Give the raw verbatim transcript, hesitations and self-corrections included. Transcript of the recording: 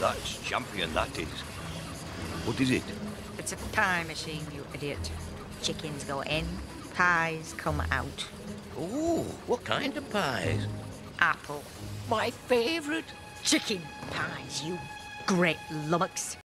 that's champion, that is. What is it? It's a pie machine, you idiot. Chickens go in, pies come out. Ooh, what kind of pies? Apple. My favourite. Chicken pies, you great lummox.